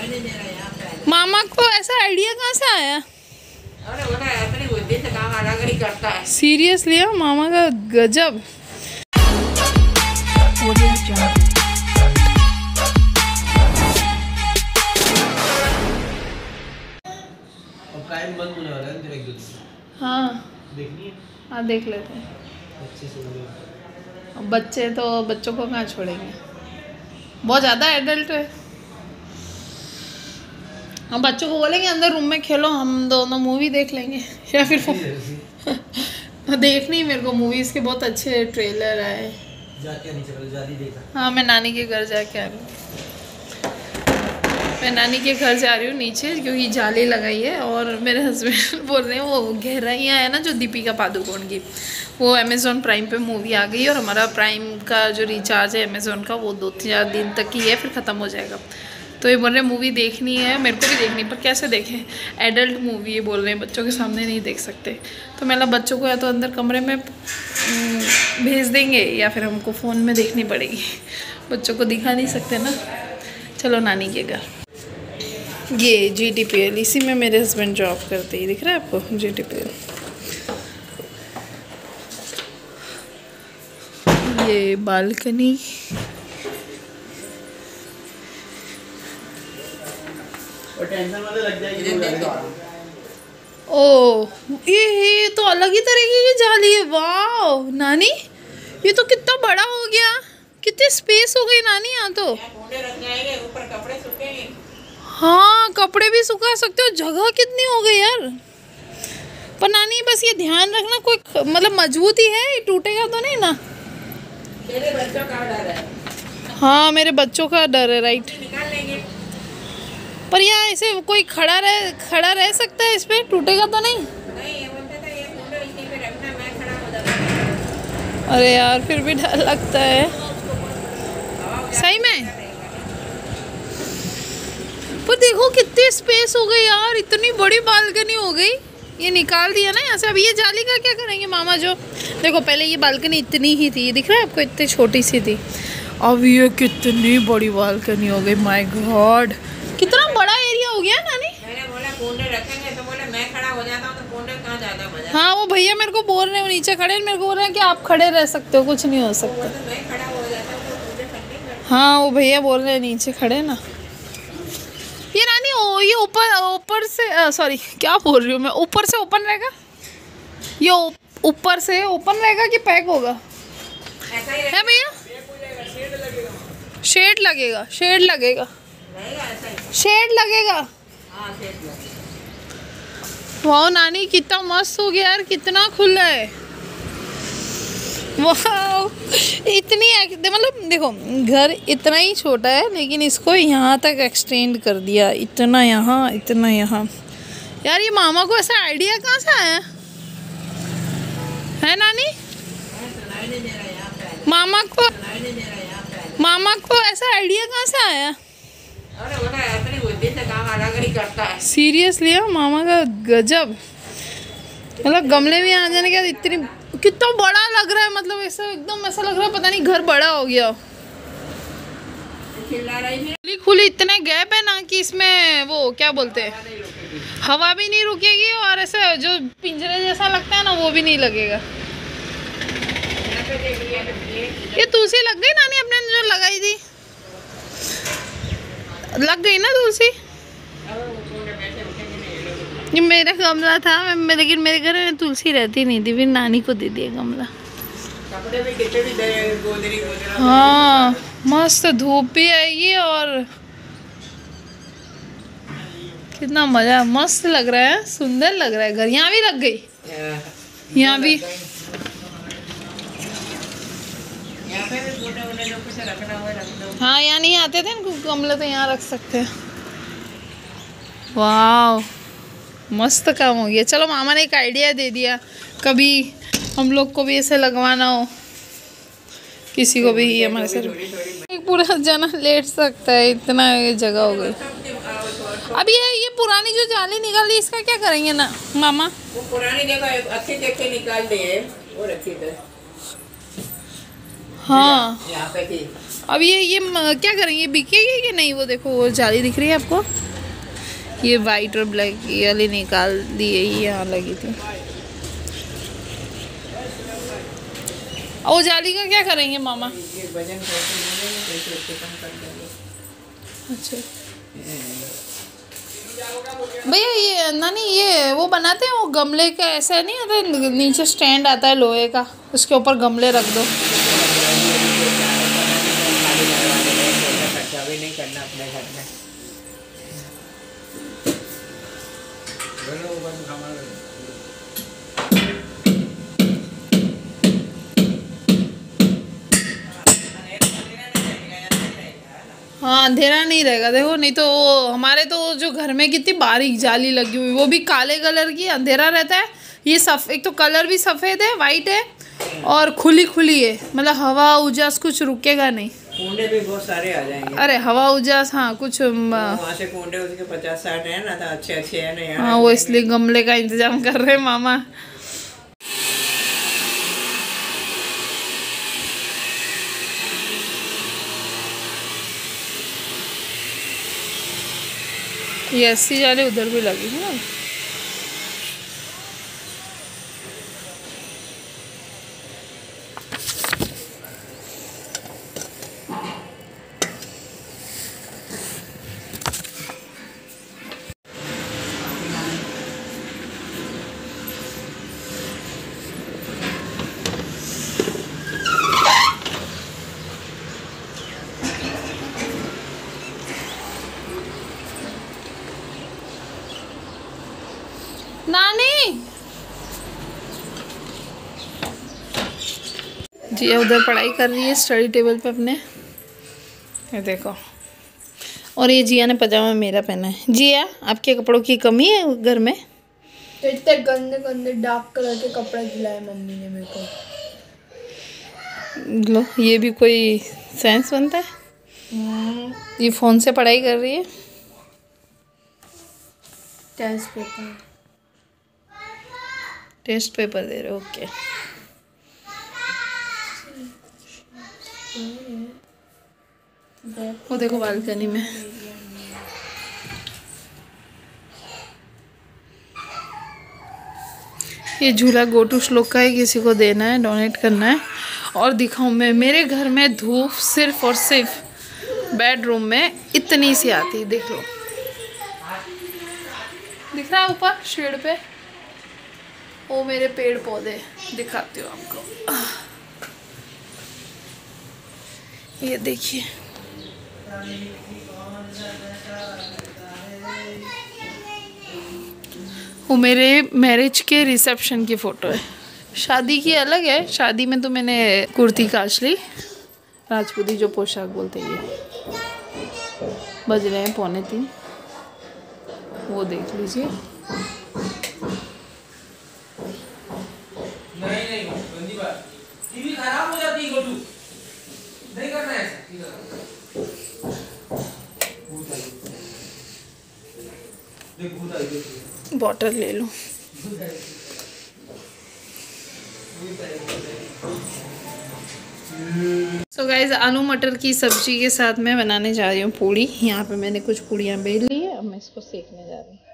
मामा को ऐसा आइडिया कहाँ से आया? अरे वो अपनी बुद्धि से काम अलग ही करता है। सीरियसली मामा का गजब। हाँ देखनी है? हाँ देख लेते हैं। अच्छे से बच्चे तो बच्चों को कहाँ छोड़ेंगे, बहुत ज़्यादा एडल्ट है। हम बच्चों को बोलेंगे अंदर रूम में खेलो, हम दोनों मूवी देख लेंगे या फिर देखनी मेरे को मूवीज़ के बहुत अच्छे ट्रेलर आए। हाँ मैं नानी के घर जाके आ रही हूँ, मैं नानी के घर जा रही हूँ नीचे, क्योंकि जाली लगाई है। और मेरे हस्बैंड बोल रहे हैं वो गहराइयाँ है ना जो दीपिका पादुकोण की, वो अमेज़ॉन प्राइम पे मूवी आ गई। और हमारा प्राइम का जो रिचार्ज है अमेज़ॉन का वो 2-4 दिन तक ही है, फिर ख़त्म हो जाएगा। तो ये बोल रहे हैं मूवी देखनी है, मेरे को भी देखनी, पर कैसे देखें, एडल्ट मूवी ये बोल रहे हैं, बच्चों के सामने नहीं देख सकते। तो मतलब बच्चों को या तो अंदर कमरे में भेज देंगे या फिर हमको फ़ोन में देखनी पड़ेगी, बच्चों को दिखा नहीं सकते ना। चलो नानी के घर। ये GTPL, इसी में मेरे हस्बैंड जॉब करते हैं, दिख रहा है आपको GTPL। ये बालकनी, और टेंशन वाले लग जाएगी। ओ ये तो अलग ही तरीके की जाली है। वाह नानी, ये तो कितना बड़ा हो गया, कितनी स्पेस हो गई नानी यहाँ तो। ऊपर कपड़े सूखेंगे। हाँ कपड़े भी सुखा सकते हो, जगह कितनी हो गई यार। पर नानी बस ये ध्यान रखना, कोई मतलब मजबूत ही है, टूटेगा तो नहीं ना। तेरे बच्चों का डर है। हाँ मेरे बच्चों का डर है, राइट। निकाल लेंगे। पर यहाँ ऐसे कोई खड़ा रह सकता है, इस पे टूटेगा तो नहीं? नहीं, ये बोलते थे ये फोटो इसी पे रखना, मैं खड़ा हो जाता। अरे यार फिर भी डर लगता है सही में। पर देखो कितनी स्पेस हो गई यार, इतनी बड़ी बालकनी हो गई। ये निकाल दिया ना यहाँ से, अब ये जाली का क्या करेंगे मामा? जो देखो पहले ये बालकनी इतनी ही थी, दिख रहा है आपको, इतनी छोटी सी थी, अब ये कितनी बड़ी बालकनी हो गई। माय गॉड कितना बड़ा एरिया हो गया नानी। मैंने बोला कुंडे रखेंगे, तो बोले मैं खड़ा हो जाता हूँ, तो कुंडे कहाँ ज्यादा मजा। हाँ वो भैया मेरे को बोल रहे हैं, नीचे खड़े मेरे को बोल रहे हैं कि आप खड़े रह सकते हो, कुछ नहीं हो सकता। तो मैं खड़ा हो जाता हूँ, तो कुंडे ठंडे कर। हाँ वो भैया बोल रहे हैं नीचे खड़े ना। ये नानी ये ऊपर से सॉरी क्या बोल रही हूँ मैं, ऊपर से ओपन रहेगा, ये ऊपर से ओपन रहेगा कि पैक होगा? ऐसा ही है भैया, शेड लगेगा, शेड लगेगा, रहेगा ऐसा ही। शेड लगेगा। हाँ शेड लगेगा। वाह नानी कितना मस्त हो गया यार, कितना खुला है। वाह इतनी मतलब देखो घर इतना ही छोटा है, लेकिन इसको यहाँ तक एक्सटेंड कर दिया, इतना यहाँ इतना यहाँ। यार ये मामा को ऐसा आइडिया कहाँ से आया है नानी? मामा को ऐसा आइडिया कहाँ से आया? अरे वो अपनी बुद्धि से काम अलग ही करता है। सीरियसली मामा का गजब। मतलब गमले में आ जाने के बाद इतनी, कितना बड़ा लग रहा है, मतलब ऐसा एकदम ऐसा लग रहा है पता नहीं घर बड़ा हो गया। खुली इतने गैप है ना कि इसमें वो क्या बोलते हैं, हवा भी नहीं रुकेगी और ऐसे जो पिंजरे जैसा लगता है ना वो भी नहीं लगेगा। ये तुलसी लग गई नानी अपने जो लगाई थी, लग गई ना तुलसी? ये मेरा गमला था लेकिन मेरे घर में तुलसी रहती नहीं थी, फिर नानी को दे दिया गमला। कपड़े भी कितने भी गोदरी हाँ मस्त धूप भी आएगी और कितना मजा, मस्त लग रहा है, सुंदर लग रहा है घर। यहाँ भी लग गई, यहाँ भी, यहाँ पे भी फोटो जो कुछ रखना हो रख दो। हाँ यहाँ नहीं आते थे गमले, तो यहाँ रख सकते हैं। वाह मस्त काम हो गया। चलो मामा ने एक आइडिया दे दिया, कभी हम लोग को भी ऐसे लगवाना हो, किसी को भी हमारे सर एक पूरा जना लेट सकता है, इतना जगह हो गई। अब ये पुरानी जो जाली निकाल दी, इसका क्या करेंगे ना मामा? वो पुरानी देखो अच्छी देख के निकाल दिए, वो रखी थे। हाँ यहाँ पे थी। अब ये क्या करेंगे, बिकेगी कि नहीं? वो देखो वो जाली दिख रही है आपको, ये वाइट और ब्लैक ये वाली निकाल दी है, ये यहाँ लगी थी। और जाली का क्या करेंगे मामा? ये वजन करके देंगे, कम कर देंगे। अच्छा भैया, ये नानी ये वो बनाते हैं वो गमले का, ऐसा नहीं आता नीचे स्टैंड आता है लोहे का, उसके ऊपर गमले रख दो। खर्चा भी नहीं करना अपने घर में। हाँ अंधेरा नहीं रहेगा, देखो नहीं तो वो हमारे तो जो घर में कितनी बारीक जाली लगी हुई, वो भी काले कलर की, अंधेरा रहता है। ये एक तो कलर भी सफ़ेद है, वाइट है, और खुली खुली है, मतलब हवा उजास कुछ रुकेगा नहीं। कूंडे भी बहुत सारे आ जाएंगे। अरे हवा उजास हाँ कुछ वहाँ से कूंडे उसके 50-60 है ना, तो अच्छे अच्छे है ना। हाँ वो इसलिए गमले का इंतजाम कर रहे हैं मामा। ये 80 जाले उधर भी लगी है ना। नानी जी उधर पढ़ाई कर रही है स्टडी टेबल पे अपने, ये देखो। और ये जिया ने पजामा मेरा पहना है। जिया आपके कपड़ों की कमी है घर में? तो इतने गंदे गंदे डार्क कलर के कपड़े दिलाए मम्मी ने मेरे को। लो ये भी कोई सेंस बनता है। ये फ़ोन से पढ़ाई कर रही है। टेस्ट पेपर दे रहे हो, ओके। वो देखो बालकनी में ये झूला गोटू श्लोक का है, किसी को देना है, डोनेट करना है। और दिखाऊं मैं, मेरे घर में धूप सिर्फ और सिर्फ बेडरूम में इतनी सी आती है, देख लो, दिख रहा है ऊपर शेड पे, वो मेरे पेड़ पौधे दिखाती हूँ आपको। ये देखिए, वो मेरे मैरिज के रिसेप्शन की फ़ोटो है। शादी की अलग है, शादी में तो मैंने कुर्ती काच ली, राजपूती जो पोशाक बोलते हैं। ये बज रहे हैं 2:45, वो देख लीजिए। टीवी खराब हो जाती है गोटू, नहीं करना है ऐसा। बॉटल ले लो। सो गाइज आलू मटर की सब्जी के साथ मैं बनाने जा रही हूँ पूड़ी। यहाँ पे मैंने कुछ पूड़ियाँ बेल ली है, अब मैं इसको सेकने जा रही हूँ।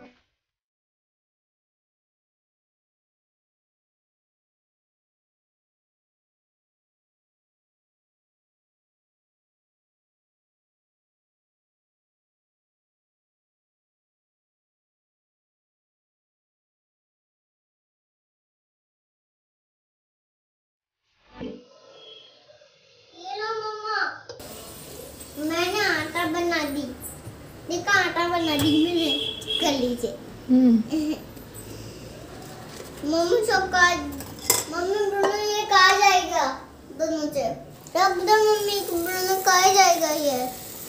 मैंने आटा बना दी, देखा आटा बना दी मैंने गली से। मम्मी सबका, मम्मी ब्रुनो ये कहाँ जाएगा दोनों से, तब तो मम्मी ब्रुनो कहाँ जाएगा ये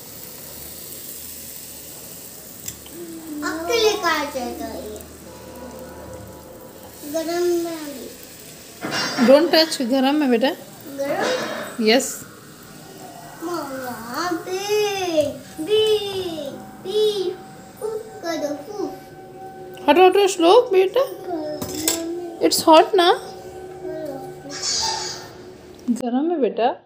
अकेले कहाँ जाएगा ये, गरम में अभी। डोंट टच, गरम है बेटा। गरम यस मम्मा बी बी बी कर दो। हटो हटो श्लोक बेटा, इट्स हॉट ना, गरम है बेटा।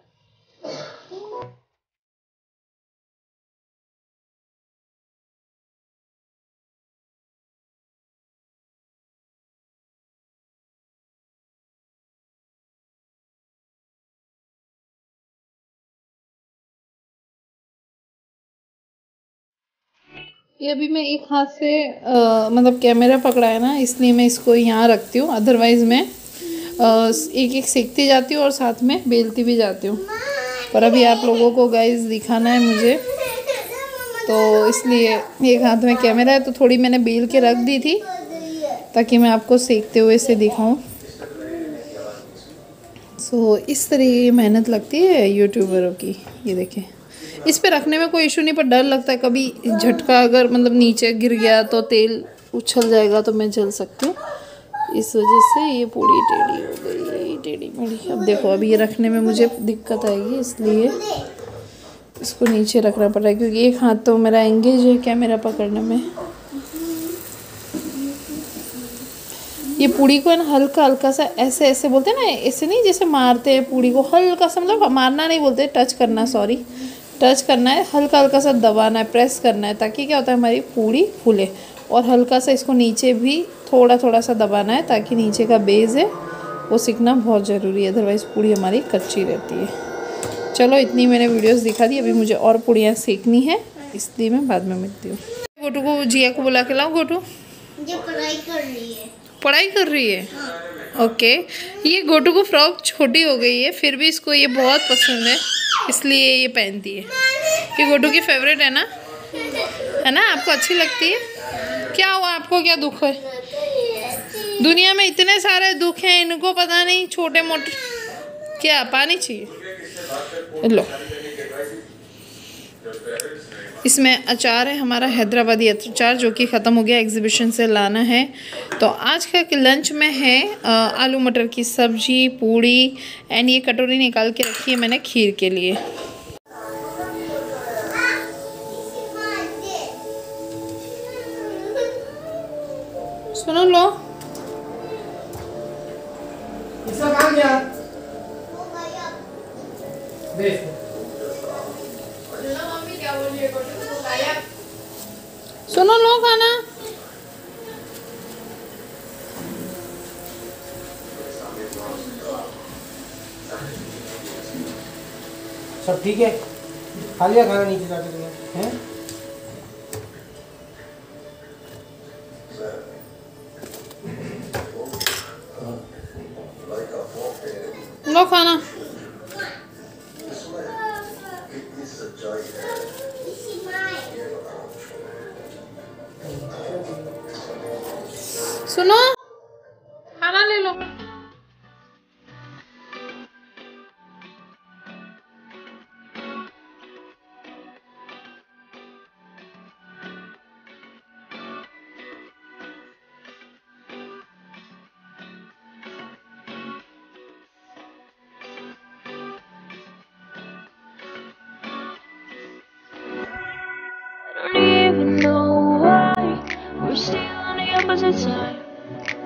ये अभी मैं एक हाथ से मतलब कैमरा पकड़ा है ना, इसलिए मैं इसको यहाँ रखती हूँ, अदरवाइज़ मैं एक एक सेकती जाती हूँ और साथ में बेलती भी जाती हूँ। पर अभी आप लोगों को गाइस दिखाना है मुझे, तो इसलिए एक हाथ में कैमरा है, तो थोड़ी मैंने बेल के रख दी थी ताकि मैं आपको सेकते हुए से दिखाऊं। सो इस तरह की मेहनत लगती है यूट्यूबरों की। ये देखें, इस पे रखने में कोई इशू नहीं, पर डर लगता है कभी झटका अगर मतलब नीचे गिर गया तो तेल उछल जाएगा तो मैं जल सकती हूँ। इस वजह से ये पूरी टेढ़ी हो गई, टेढ़ी मेढ़ी। अब देखो, अभी ये रखने में मुझे दिक्कत आएगी, इसलिए इसको नीचे रखना पड़ रहा है, क्योंकि एक हाथ तो मेरा एंगेज है कैमरा पकड़ने में। ये पूड़ी को ना हल्का हल्का सा ऐसे ऐसे बोलते हैं ना, ऐसे नहीं जैसे मारते हैं पूड़ी को, हल्का सा, मतलब मारना नहीं बोलते, टच करना, सॉरी टच करना है, हल्का हल्का सा दबाना है, प्रेस करना है, ताकि क्या होता है हमारी पूड़ी फूले। और हल्का सा इसको नीचे भी थोड़ा थोड़ा सा दबाना है, ताकि नीचे का बेस है वो सीखना बहुत ज़रूरी है, अदरवाइज़ पूड़ी हमारी कच्ची रहती है। चलो, इतनी मैंने वीडियोस दिखा दी, अभी मुझे और पूड़ियाँ सीखनी है, इसलिए मैं बाद में मिलती हूँ। गोटू को, जिया को बुला के लाऊं। गोटू ये पढ़ाई कर रही है। पढ़ाई कर रही है? ओके। ये गोटू को फ्रॉक छोटी हो गई है, फिर भी इसको ये बहुत पसंद है, इसलिए ये पहनती है। ये गोटू की फेवरेट है ना? है ना? आपको अच्छी लगती है? क्या हुआ आपको, क्या दुख है? दुनिया में इतने सारे दुख हैं, इनको पता नहीं छोटे मोटे। क्या पानी चाहिए? लो, इसमें अचार है हमारा हैदराबादी अचार, जो कि ख़त्म हो गया, एग्जीबिशन से लाना है। तो आज का लंच में है आलू मटर की सब्जी, पूड़ी, एंड ये कटोरी निकाल के रखी है मैंने खीर के लिए। सुनो, लो इसका काम क्या? देख सुनो, लो खाना। सब ठीक है? खा लिया खाना नीचे जाके तुम्हें? हैं? लो खाना। सुनो, खाना ले लो। Don't even know why we're still on the opposite side.